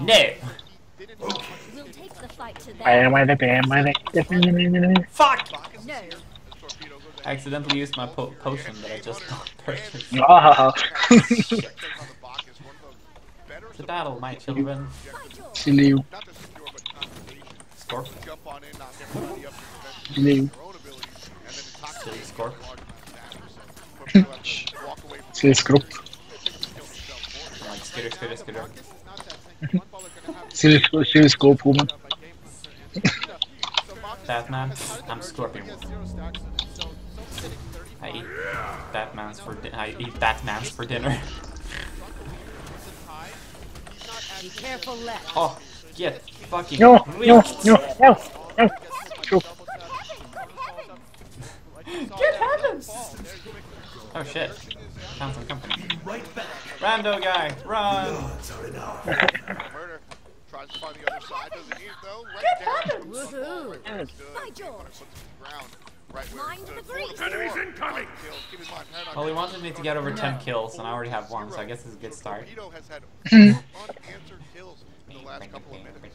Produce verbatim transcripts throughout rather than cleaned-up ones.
No! We'll take the fight to Bam, them. bam, bam, bam. Fuck! No. I accidentally used my po potion that I just purchased. Ah, Shit. The battle, my children. silly you, Scorp. silly you, Silly Scorp. silly scrub, I'm like, skitter, skitter, skitter. silly, sc- silly scope woman. Batman. I'm Scorpion. I eat Batman's for di I eat Batman's for dinner. Be careful left. Oh, get fucking No, no, wrecked. no, no, no. Sure. Get heavens! Oh shit. Found some company. Right back. Rando guy, run! Odds are enough. Murder tries to find the other side, doesn't he though? Right down. Woohoo. By George. Puts him to the ground, right where Mind he the stood. grease. Enemies incoming. Kills. Keep in mind, head on Well, he head. wanted me to get over ten kills, and I already have one, so I guess it's a good start. Torpedo has had four unanswered kills in the last couple of minutes.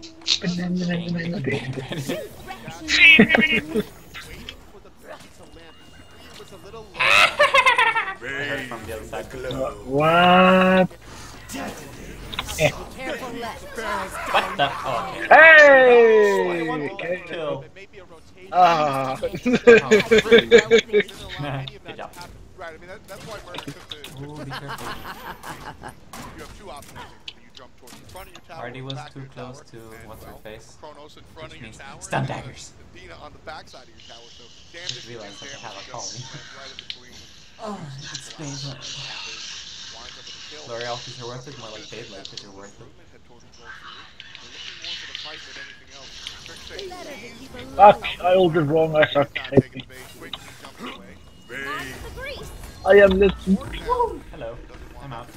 Waiting for the bat to land. He was a little low. I heard from the other side. What? Be careful left. What the? Oh, okay. Hey! Kill. It may be a rotation. Ah. Good job. Right, I mean, that, that's why Murder took the... Ooh, be careful. You have two options. You jump towards the front of your tower, Artie was back too of your close tower, to and, what's her well, face. Kronos in front Which of your means tower. stun and daggers. Athena on the back side of your tower, so damage Just realized that I have a damage collie. goes right in between. Oh, it's Beyblade. Winds up with a kill. L'Oreal, because you're worth it. More like Beyblade, because you're worth it. Head towards the goal for you. They're looking more for the fight than anything else. Trick shake. Better to keep a Fuck, low. I ordered wrong, I suck. Hate me. Quick, he jumps away. Mind the grease. I am listening. Hello. I'm out.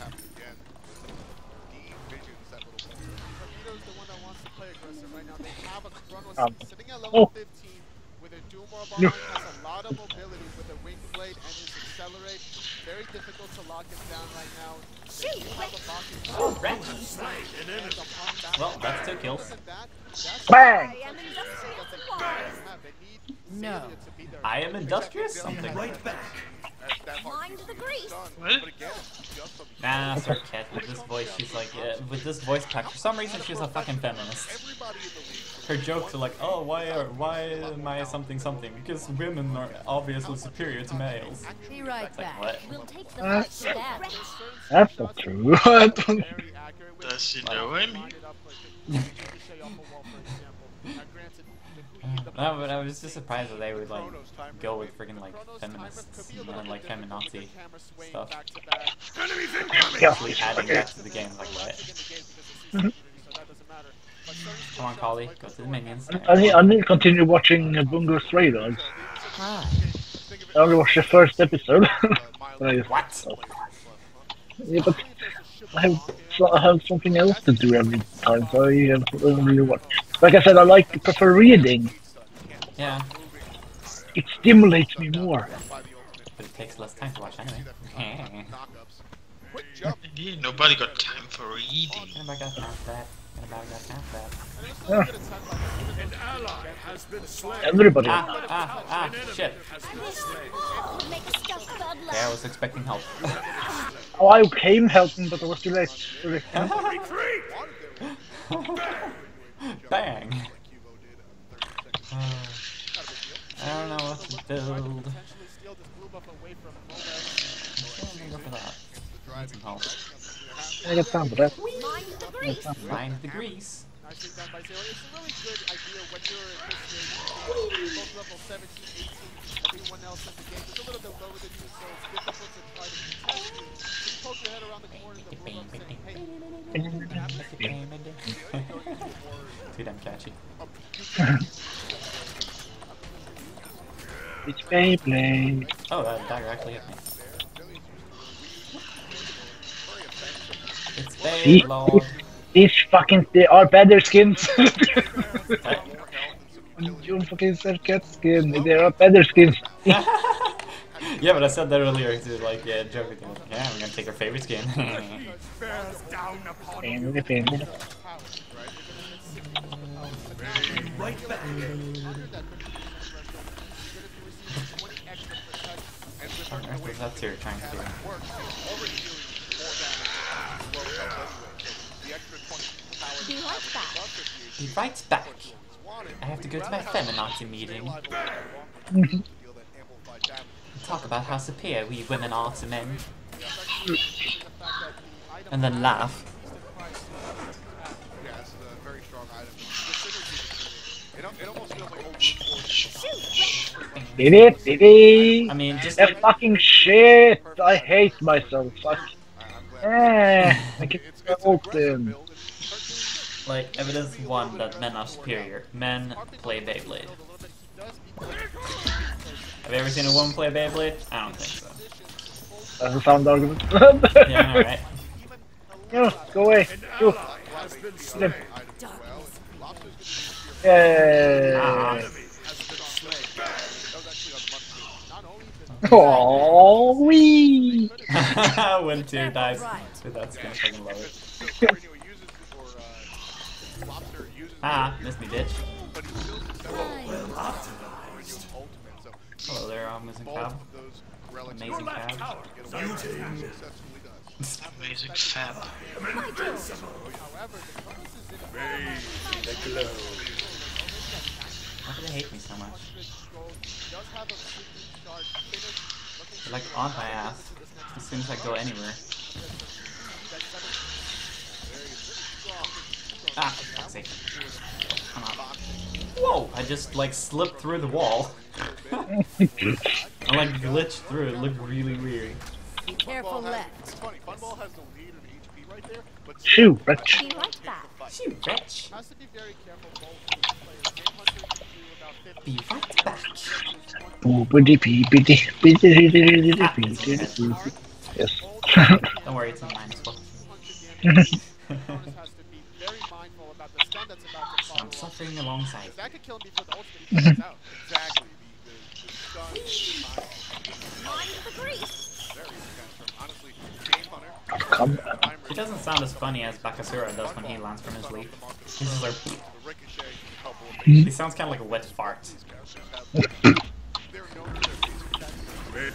Um, Sitting at oh. level fifteen with a Doom or No. behind has a lot of mobility with a wing blade and his accelerate. Very difficult to lock him down right now. They do have a box in Oh, Wrench. and upon that, Well, that's two kills. than that, that's Bang! I am industrial supplies. they need No. Celia to be there. I am industrious? Something. Right back. As that hard Mind the grease. done. What? But again, just from Nah, Serquet. With this voice, she's like, yeah, with this voice pack, for some reason she's a fucking feminist. everybody in the league. Her jokes are like, oh, why are, why am I something something? Because women are obviously superior to males. Be right It's like, back. what? We'll take the Uh, fight to them. That's not true. I don't- Very accurate with Does she know him? line it up like a ricochet off a wall, for example. Now, granted, the- the No, but I was just surprised that they would like go with freaking like feminists and then, like feminazi stuff. Enemies incoming. Yeah. Actually adding that to the game, like what? Come on, Collie, go to the minions. I need, I need to continue watching uh, Bungo Stray Dogs. Ah, I only watched the first episode. But I just- what? Yeah, but I have, so I have something else to do every time, so I uh, don't really watch. Like I said, I like prefer reading. Yeah, It stimulates me more. but it takes less time to watch anyway. Quick jump. Indeed, nobody got time for reading. Anybody got time for that? Anybody got time for that? Yeah. An ally has been slain. Everybody. Ah, ah, ah, shit. Would make a stuffed bud Okay, I was expecting help. Oh, I came helping, but I was too late. Sorry. Retreat. Bang! Uh, I don't know what to build. Go for that. Need some help. I got time for that. Mind the grease. Mind the grease. Nicely done by Zero. It's a really good idea when you're at this stage, both level seventeen, eighteen, everyone else in the game is a little bit lower than you, so it's difficult to try to contest you. Just poke your head around the corner in the room saying, hey, Too damn catchy. It's Beyblade. Oh, that dagger actually hit me. It's See? Beyblade. These fucking they are better skins. What? You fucking Serquet skin. They are better skins. Yeah, but I said that earlier to like yeah, joke with you. Yeah, I'm gonna take her favorite skin. Bears down upon you. Beyblade, Beyblade. power, right? You're gonna hit sixty percent of the power. But now, right back. Under that thirty percent threshold, you're gonna be receiving twenty extra per touch. And with What on earth is that you're trying to do? works, it's already doing more damage than well health anyway. So the extra twenty power. Be right back. Be right back. I have to go to my feminazi meeting. Talk about how superior we women are to men. And then laugh. Yeah, it's a very strong item. It, it almost feels like old Root Did it? Did it? I mean, just That like, fucking shit! I hate myself. Fuck. Eh, I can ult him. like evidence one that men are superior. Men play Beyblade. Have you ever seen a woman play Beyblade? I don't think so. That's a sound argument. Yeah, alright. Yeah, go away. Go. Has been Get slain. him. Yeah. Oh, wee. When two dies without skin, fucking love it. Ah, missed me, bitch. Hello there, amazing cab. Amazing cab. Amazing fab. Why do they hate me so much? They're like on my ass as soon as I go anywhere. Ah, for fuck's sake. Come on. Whoa! I just like slipped through the wall. I like glitched through, it looked really weird. Be careful left. It's funny, Funball has the lead in H P right there, but Shoot, bitch. Be right back. Shoot, bitch! has to be very careful both players. Game Hunter can do about fifty Be right back. Boopity peepity peepity peepity. Yes. Don't worry, it's in mine as well. has to be very mindful about the stun that's about to So follow. I'm suffering alongside. If that could kill him before the ultimate he comes out. Exactly. The, the, the stun, Mind the grease. very defensive. Honestly, Game Hunter. Come on. He doesn't sound as funny as Bakasura does when he lands from his leap. He's just like, The ricochet, help he sounds kind of like a wet fart. they're known for their basic attacks.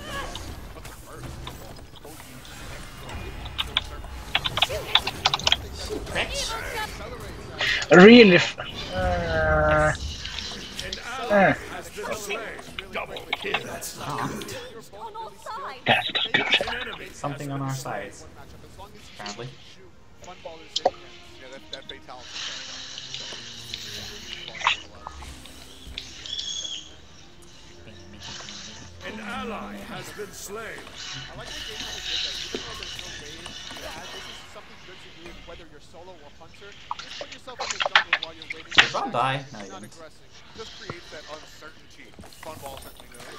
Bitch! Really? F uh, uh, Has been slain. Double kill. That's not Aw, On all sides. that's not good. enemy. something on our sides, apparently. Funball is in. Yeah, that, that fatality. An ally has been slain. I like what Game Hunter did that. Even though there's no waves to add, this is something good to do whether you're solo or hunter. Just put yourself in the jungle while you're waiting. Did Ron die? No, he Not didn't. aggressing. Just creates that uncertainty. Funball certainly knows.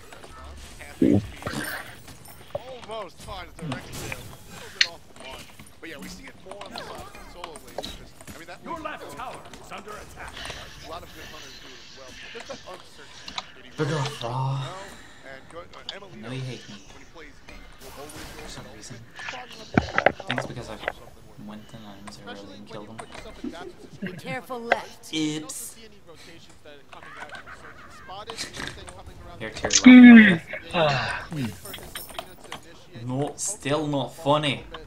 Almost finds the ricochet. A little bit off the line. But yeah, we see it more on the side of the solo waves. I mean, that Your makes left it tower is under attack. a lot of good hunters do as well. Just that uncertainty. Bigger off raw. And go, uh, Emily, No, you hate me. when he plays E, will always go For some reason. fogging up the I think it's because I went in and early and killed him. put yourself in that position. Be careful left. You don't Oops. see any rotations that are coming out in a certain spot. Is anything coming around You're the too low. Ah, waiting for his Athena to initiate. No, still not funny. And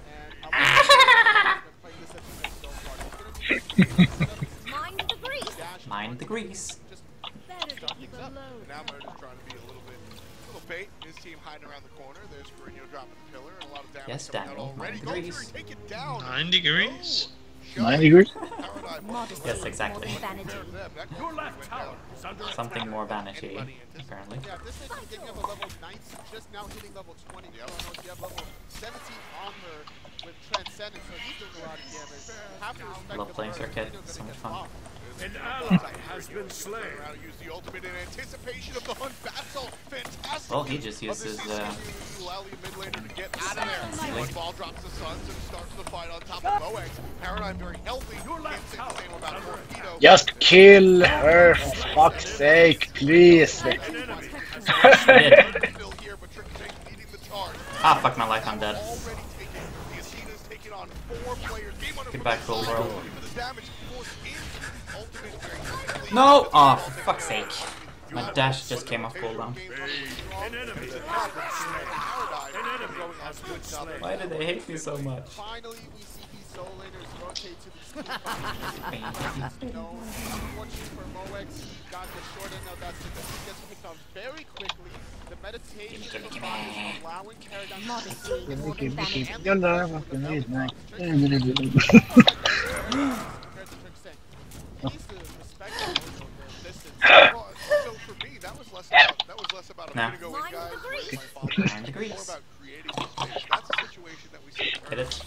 I want to play this Athena so far. It's gonna be Mind the grease. dash Mind the grease. just Better to keep a and low. now Murder's trying to be a little bit, little bait. His team hiding around the corner. There's Mourinho dropping the pillar and a lot of damage Yes, coming out Daniel, already. nine Go degrees. through, take it down. Nine degrees? nine degrees? Paradigm. Modesty Yes, exactly. more than vanity. Your left tower is under attack. Something more vanity, apparently. Yeah, this is you have a level nineteen, just now hitting level twenty. I don't know if you have level seventeen on her with Transcendence, so he's doing a lot of damage. Have to respect Love the playing Murder. Serquet, He's gonna so much get fun. popped. An ally has been slain. Around to use the ultimate in anticipation of the hunt battle. Fantastic. Well, he just use of uses, this uh, Eulalie mid laner to get out of there. Silly. One ball drops the Suns and starts the fight on top of Moex. Paradigm very healthy. Your Can't left say the tower same about Torpedo. Just kill her, for fuck's sake, please. An enemy has I did. Still here, but Trick Tank leading the charge. Ah, fuck my life, I'm dead. Already taken. The Athena's taken on four players. Game Goodbye, cool world. For the damage forced into the ultimate very quickly. No! Oh, for fuck's sake. My dash just came off cooldown. An enemy has been slain. Why do they hate me so much? Finally, we see these soul laners rotate to the speed. No, unfortunately for Moex, he got the short end of that stick. He gets picked off very quickly. The meditation of the body is allowing Paradigm Modesty Give is me, more give than me, give vanity. me. Your love, I can use mine. Well, so for me, that was less about, that was less about a Nah. way to go in, Nine guys. degrees. My Nine degrees. More about creating the stage. That's a situation that we see. Hit it.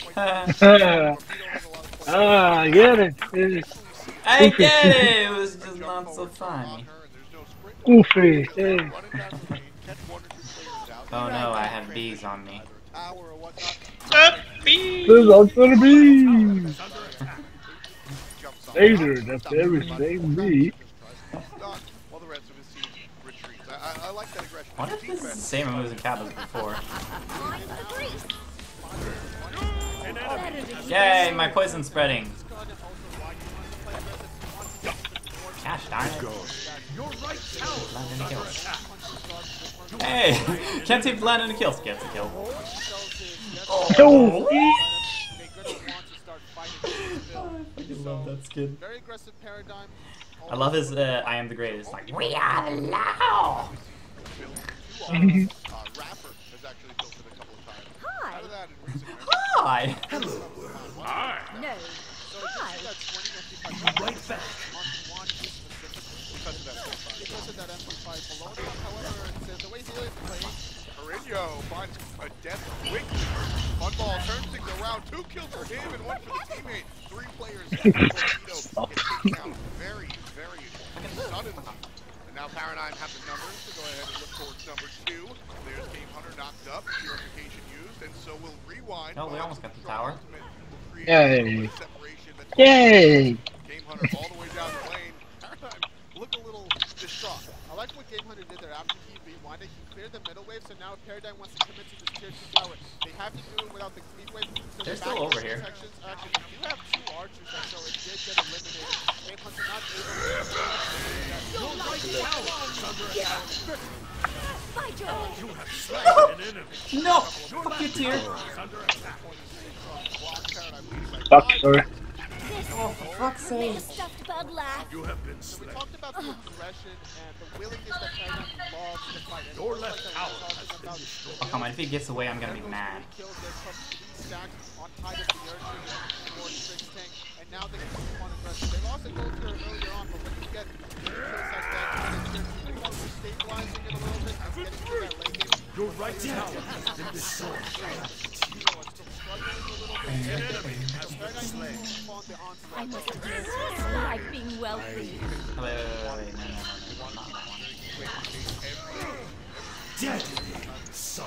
Ah, I get it. I get it! It was just not so funny. Goofy. Hey. Oh no, I have bees on me. This is not gonna be. Later, that's everything me. While the rest of his team retreats. I, I, I like that aggression. What if this is the same moves and cap as before? Nine degrees. Better to keep Yay, my poison spreading. Gosh darn it. Land any kills. Hey! Can't seem to land any kills. Gets a kill. Oh. I love that skin. Very aggressive Paradigm. I love his uh, I am the greatest. Like, we are the law! Uh, Rapper has actually built it a couple of times. Hi. Out of that in recent memory. Hi! Hi. No. So you Hi. see that twenty M P five Right back. on one specifically because of that M P five. Because of that M P five below him, however, it's the way he is playing. Mourinho finds a death quickly. One ball turns things around. Two kills for him and one for the teammate. Three players. Torpedo gets taken out very, very suddenly. And now Paradigm have the numbers to go ahead and look towards number two. There's Game Hunter knocked up, purification used, and so we'll rewind. Oh, we almost got the tower. Yay. Yay. Game Hunter all the way down the lane. Paradigm look a little distraught. I like what Game Hunter did there after he rewinded. He cleared the middle wave, so now if Paradigm wants to commit to this tier two tower, they have to do it without the clean wave. So They're the still back over end here. protections, actually, you do have two archers there, so it did get eliminated. Game Hunter not able to... By Jove. You have slain an enemy. No! Fuck you, tier! Is under attack. Fuck, sorry. Oh, for fuck's Make sake. a stuffed bug laugh. You have been So we slain. talked about the aggression and the willingness that Paradigm loves to fight. And Your it's left like tower that we were has talking been about destroyed. Oh, come on, if he gets away, I'm gonna be those mad. three kills that come three stacks on height of the Urchin and more Strix tank, and now they can keep on aggressive. They lost a gold tier earlier on, but when you get three kills like that, you can stabilizing it a little bit and getting to that late game. Your right tower has been destroyed. An enemy has been slain. I must admit, I like being well pleased. Wait, wait, wait, wait, no, no, no, no, not that one. Deadly son.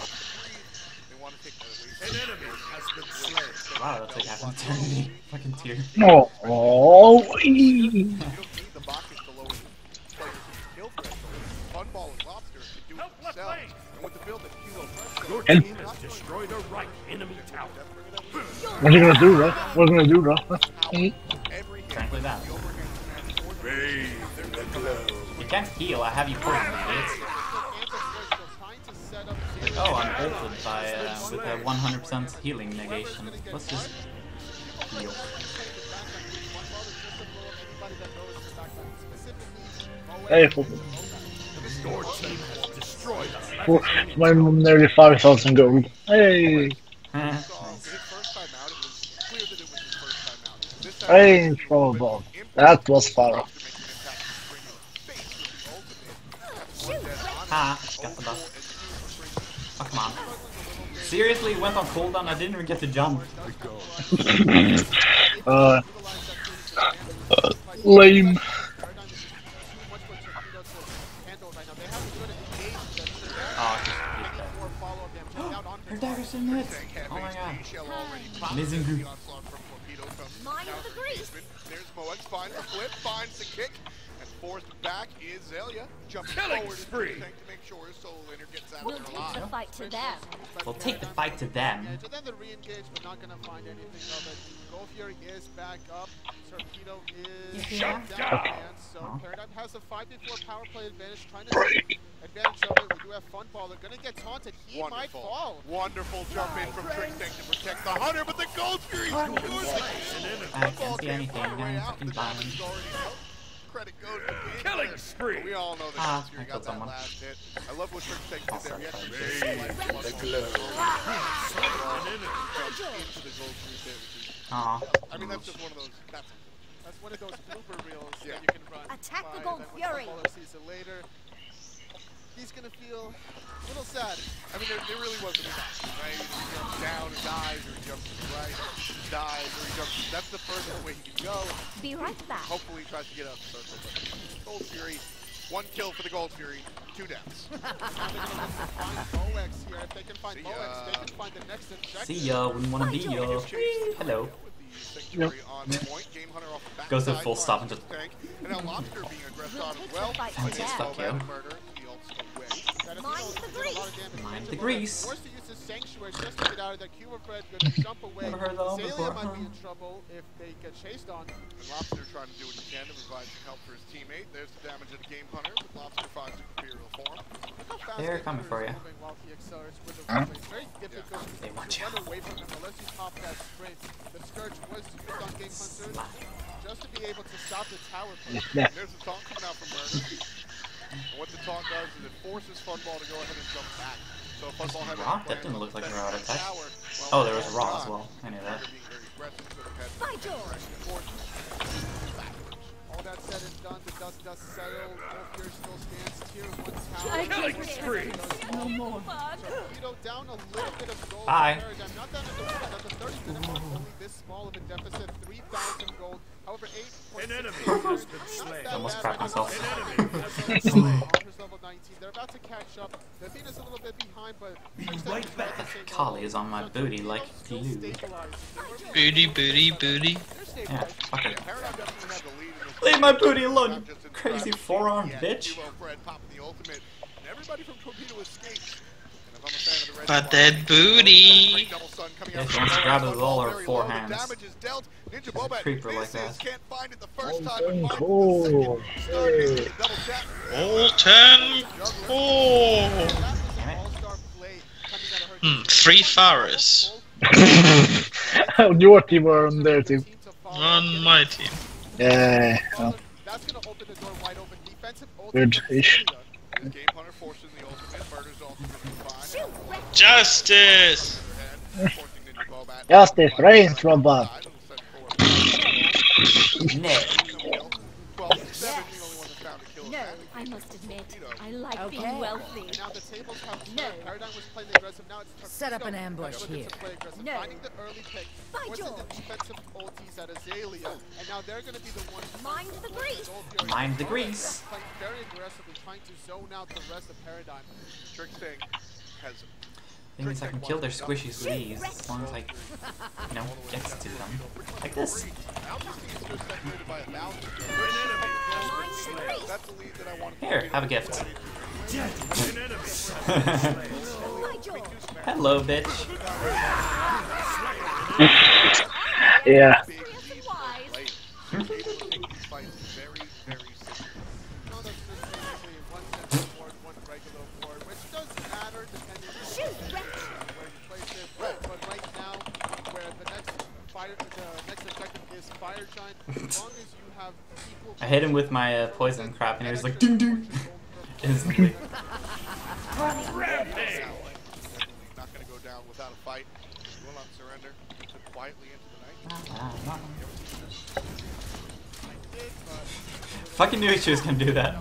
An enemy has been slain. Wow, that's like half an eternity. Fucking tier. Oh. Oh. Ee. You don't need the boxes below players who kill threshold. Funball and Lobster can do it Help left themselves. lane. And with the build that Kilo Your And- team has destroyed a right enemy tower. What's he gonna do, bro? What's he gonna do, bro? every Frankly, that. Bathe in the glow. You can't heal, I have you poisoned, idiots. Oh, I'm ulted by, uh, with a one hundred percent healing negation. Let's just heal. Hey, for, Your team has destroyed a for left enemy my nearly five thousand gold. Hey. Nice. Hey, trouble. That was far. Ha, got the buff. Oh, come on. Seriously, went on cooldown, I didn't even get to jump. uh, lame. Oh, just keep that. Her dagger's in it! Oh my god. Mizingu. Nine degrees. There's Moex, finds the flip, finds the kick, and forced back is Zelia. Jumping Killing forward spree. into the tank to make sure his soul laner gets out We'll there take alive. the fight to them. We'll take the fight to them. Yeah, so then the re-engage, but not gonna find anything of it. Gold Fury is back up. Serquet is Yeah. down, man. So Paradigm has a five v four power play advantage, trying to take advantage of it. We do have Fun Baller. Gonna get taunted. He Wonderful. might fall. Wonderful jump in from Trickstank to protect the Hunter, but the Gold Fury's good. I can't see anything. I'm fucking blind. Credit goes to Game Killing Hunter. spree. But we all know that Ah, Gold Fury I got killed that someone. last hit. I love what Trickstank did there. He had to The glow. Into the Gold Fury pit, which is Aw. I mean, that's just one of those. That's That's one of those blooper reels Yeah. that you can run. Attack the by, Gold and then when Fury. Fun Baller sees it later, he's gonna feel a little sad. I mean, there, there really wasn't a option, right? Either he jumps down and dies, or he jumps to the right, dies, or he jumps. That's the furthest way he can go. Be right back. Hopefully, he tries to get out of the circle. But Gold Fury, one kill for the Gold Fury, two deaths. They're gonna look to find Moex here. If they can find See Moex, ya. they can find the next injection. See ya, wouldn't wanna be ya. Hello. Sanctuary on point. Game Hunter off the back Goes to side, full stop and finds just- the tank. And now Lobster being aggressed on as Takes well. the fight But to it's death. all bad you. murder. He ults away. That is Mind also the did a lot grease. of damage. Mind Ninja the Moex grease. Forced to use his sanctuary just to get out of that. Cuba Bread gonna jump away. Never heard that one Azalea before, might be huh? in trouble if they get chased on. And Lobster trying to do what he can to provide some help for his teammate. There's the damage of the Game Hunter, but Lobster finds the Imperial form. Look how fast They're Game coming Hunter for is ya. moving while he accelerates with the Huh? runway. It's very difficult They to want ya. run away from him unless you pop that sprint. The Scourge was used on Game Hunter just to be able to stop the tower play. Yes, yes. And there's the taunt coming out from Murder. And what the taunt does is it forces Funball to go ahead and jump back. So if Funball had Raw? any That plans didn't on look like a defending raw that attack. tower, well, Oh, there was a it's raw gone. as well. I knew that. Murder being very aggressive, so the head By George. backwards. All that said and done, the dust does settle. Gold Fury still stands tier one tower. I Killing can't spree. No more. Torpedo down a little bit of gold. Bye. Paradigm, not down at the one, at the thirty minute mark, only this small of a deficit, three thousand gold. However, eight point An six enemy has is been not slain. that Almost bad cracked right now. myself. An enemy has been Armor's slain. level nineteen. They're about to catch up. The beat is a little bit behind, but Right back. Kali is on my booty like still glue. stabilized. Booty, booty, booty. They're Yeah, stabilized. fuck it. Paradigm definitely had the lead in this Leave my booty alone, Not you just in the crazy graphics, four-armed he had bitch. Duo Fred popping the ultimate, and everybody from Torpedo escapes. And if I'm a fan of the red But team, that great booty. double stun coming Yeah, out she from wants to Bobat. grab it with Funball all her very four low. The hands. damage is dealt. Ninja She's a Bobat creeper like misses, that. can't find it the first time, Golden but finds Core. it the second. Stun Hey. into the double tap. Molten core. That was Damn an it. all-star play coming out of her. Hmm, three Faris. Your team were on there too. On my team. Yeah. Well, That's gonna open the door wide open. Defensive ultimate Good from ish. Azalea. The Game Hunter forcing the ultimate. Murder's ultimate fine. Justice. Forcing Ninja Bobat. Justice reigns, robot. No. twelve to seven, the only one that found a kill. No, I must admit, I like being Okay. wealthy. Now the tables have No. turned. Paradigm was playing aggressive. Now it's Torpedo Set up an ambush that's looking here. to play aggressive. No. Finding the early pick. By Forcing the George. defensive ultis at Azalea. And now they're going to be the ones. Mind the grease. Mind the grease. Playing very aggressively, trying to zone out the rest of Paradigm. Trickstank has Thing is, I can kill their squishies with ease as long as I, you know, get to them. Like this. separated by a thousand. Mind the grease. That's the lead that I want. Here, have a gift. An enemy has been slain. By George. Hello, bitch. yeah. Big Fierce and wise. player. Able to take these fights very, very seriously. No, that's just basically one central board, one regular board, which does matter depending on Shoot, wretch. where you place it. But right now, where the next fire, the next objective is Fire Giant, as long as you have equal. I hit him with my uh, poison crap, and he was like, ding ding. Instantly. Rampage. Not going to go down without a fight. Will not surrender. Keeps it quietly into the night. Ah, Fucking knew she was gonna do that.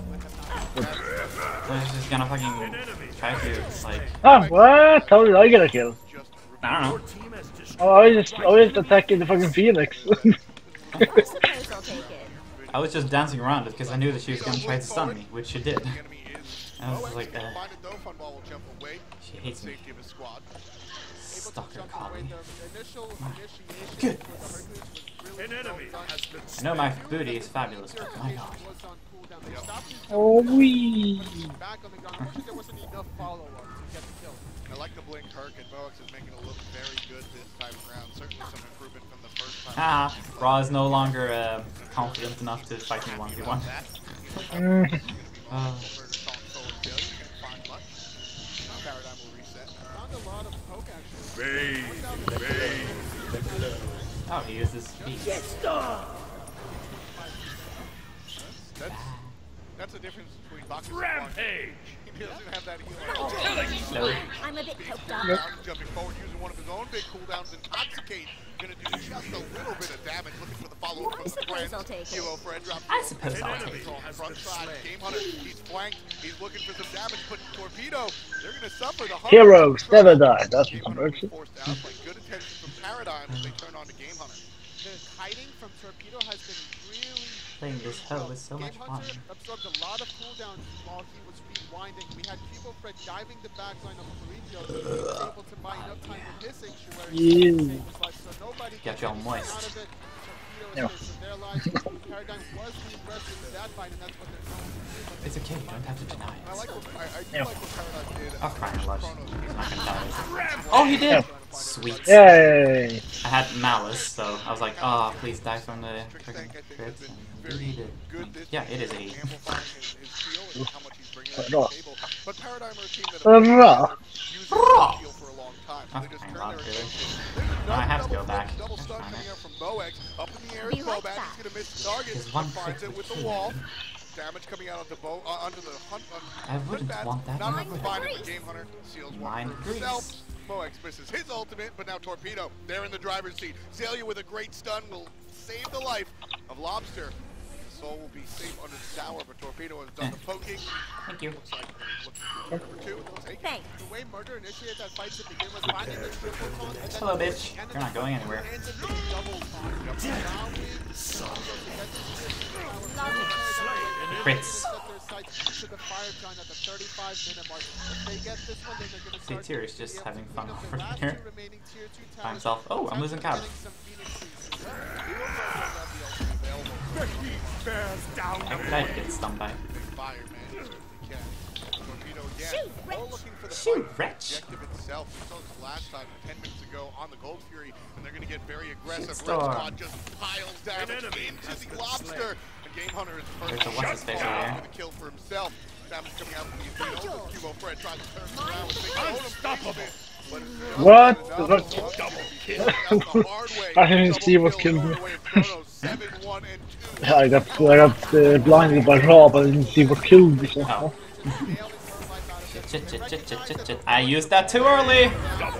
I was just gonna fucking try to, like, Oh, what? How did I get a kill? Just I don't Your know. team has destroyed. Oh, I was just, I was just attacking the fucking Phoenix. I suppose I'll take it. I was just dancing around it because I knew that she was gonna try to stun me, which she did. the enemy is. I was Boaz like, can uh, find it though. Funball will jump away. She hates me. Safety of his squad. Stalker Away. Kali. The initial initiation Good. with the Hercules was really An well enemy done. has been I know my booty is fabulous, but my god. Was on cooldown. They stopped his Oh, wee. back on the ground. Unfortunately, there wasn't enough follow-up to get the kill. I like the blink Herc, and Mox is making it look very good this time around. Certainly some improvement from the first time. Ah, Raw is no longer uh, confident enough to fight me one v one. uh. Paradigm will reset. Found a lot of poke action. Bathe, bathe. Oh, he uses speed. That's, that's, that's the difference between boxing and Rampage! He doesn't have that healing. No. I'm a bit coked up. Jumping forward, using one of his own big cooldowns, Intoxicate. Gonna do just a little bit of damage, looking for the follow-up from the friend. Kilo Fred drops. I suppose I'll take it. Front side, Game Hunter, he's flanked, he's looking for some damage, but Torpedo, they're gonna suffer the Heroes never die. That's what I'm urging. Forced out, like good intentions from Paradigm as they turn on to Game Hunter. The kiting from Torpedo has been really Playing this hell is so much Game fun. Hunter absorbed a lot of cooldowns while he was rewinding. We had Cubo Fred diving the backline of Carino. He was able to buy enough time with his sanctuary Yeah. to save his life, so nobody Get gets y'all anything moist. out of it. Torpedo Yeah. is saved their lives. Paradigm was the aggressor in that fight, and that's what they're going to do. It's okay, you don't have to deny I it. like what, I, I do Yeah. like what Paradigm did. I'll cry in lush. Chronos. He's not gonna die, is he? Oh, he did! Sweet. Yay! I had Malice, so I was like, oh, please die from the Trick freaking Tank, I think, has crits. been And very he did. good this Yeah, season, it is a. amplifying his, his feel and how much he's bringing But to no. the table. But Paradigm are a team that Uh, have been raw. using the feel for a long time. So they Oh, just thank turn God, their really. attention. There's No, I have to another go back. Double That's stun fine. coming out from Moex. Up in the air Be is like Bobat. that. He's going to miss the target. His one Finds trick it with would the kill wall. him. Damage coming out of the bow, uh, under the hunt. Uh, I wouldn't Bloodbath. want that. Not I able to would. find it, but Game Hunter seals one Mind for grease. himself. Moex misses his ultimate, but now Torpedo, they're in the driver's seat. Zelia with a great stun will save the life of Lobster. His soul will be safe under the tower, but Torpedo has done the poking. Thank you. Looks like they're looking for number two. They'll take it. Thanks. The way Murder initiated that fight to begin was finding the triple taunt and then Hello, bitch. You're not going anywhere. and then the double taunt. Now we Crits. set their sights to the fire giant at the thirty-five minute mark. If they get this one, then they're going to See, start Tyr is to just be able having to fun clean up over the last here. two remaining tier two By towers. himself. Oh, I'm losing cows. Getting some Phoenix pieces. The heat bears down How could I get stunned by? Fire, man. You certainly can. Torpedo again. Shoot, More wretch. looking for the Shoot, fight. wretch. Objective itself. We saw this last time, ten minutes ago, on the Gold Fury, and they're going to get very aggressive. Red Storm. Squad just piles damage enemy into has the been Lobster. And Game Hunter is the There's a first what's his face over there. to the kill for himself. Damage coming out from the Adrenal. Cubo Fred tries to turn it around with big Unstoppable. But it's What? enough. What? Double kill. That's the hard way. I didn't Double see what kill killed me. the hard way of Chronos. seven, one, and two. I got I got uh, blinded by Raw, but I didn't see what killed me. So. Oh. Chit, chit, chit, chit, chit, chit. I used that too early!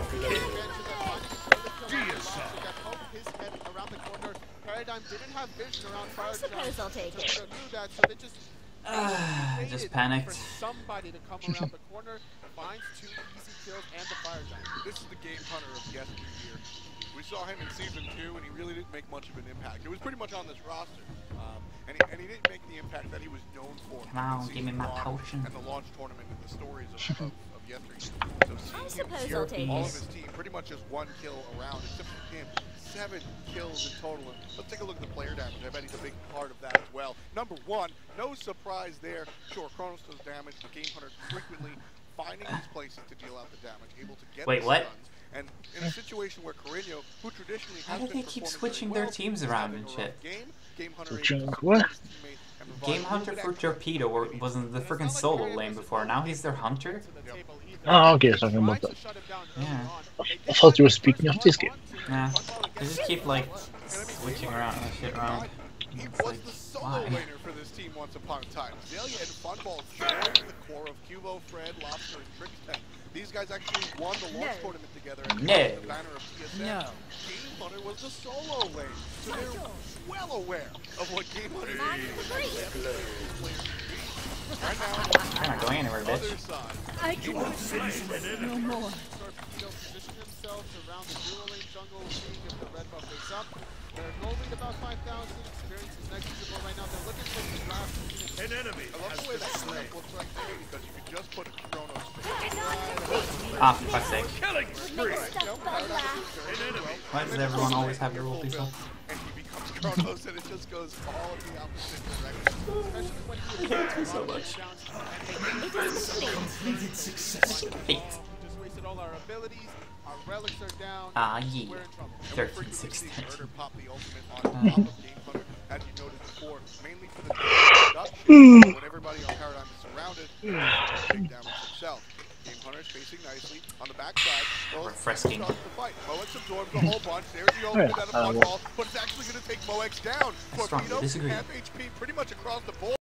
Paradigm didn't have vision around fire I suppose I'll take it. so they knew that, so they just I waited just panicked. for somebody to come around the corner, finds two easy kills and the fire giant. This is the Game Hunter of yesteryear. We saw him in season two, and he really didn't make much of an impact. It was pretty much on this roster, um, and, he, and he didn't make the impact that he was known for. Come on, in give me season my one potion. And the launch tournament and the stories of, of, of yesteryear. So I seeing him suppose here, I'll take all it. of his team, pretty much just one kill around, except for him. Seven kills in total. And let's take a look at the player damage. I bet he's a big part of that as well. Number one, no surprise there. Sure, Chronos does damage. The Game Hunter frequently finding these places to deal out the damage, able to get Wait, the what? stuns. And in a situation where Carino, who traditionally How has do been they keep performing switching very their well, teams is around having and a shit? rough Game, Game Hunter Switching able to what? support his teammate and provide Game a Hunter little for bit extra Torpedo or wasn't the freaking solo lane before. Now he's their hunter? Oh, okay, talking about that. Yeah. I thought you were speaking of this game. Nah. They just keep like switching around and shit around. He It's was like, the solo why? laner for this team once upon a time. Zelia and Funball joined the core of Cubo, Fred, Lobster, and Trickstep. These guys actually won the launch No. tournament together and No. the banner of P S N. No. Game Hunter was the solo lane, so they're well aware of what Game Hunter Mind is. the breeze. Right I'm not going anywhere, now, other bitch. side. I can no more. Torpedo position themselves around the dual lane jungle, seeing if the red buff is up. They're gold lead about five thousand. Experience is negligible right now. They're looking for the last unit. An enemy I love has the way been that slain. map looks right there because you could just put a Chronos Ah, for fuck's sake. Killing spree. Stuff by laugh. An enemy. Why does everyone always have your ulti Will, up? and he becomes Chronos, and it just goes all in the opposite direction. Especially when he I hate you so much. It is fate. Hate. just wasted all our abilities, our relics are down. Ah, yeah. We're in trouble. And we thirteen, frequently six, see thirteen. Murder pop the ultimate on top of Game Hunter, as you noted before, mainly for the reduction. When everybody on Paradigm is surrounded, big damage himself. Game Hunter's facing nicely on the backside. Refreshing. Starts the fight. Moex absorbs a whole bunch. There's the ultimate Yeah, out of uh, Blood Ball, but it's actually going to take Moex down. I strongly Torpedo, disagree. half H P, pretty much across the board.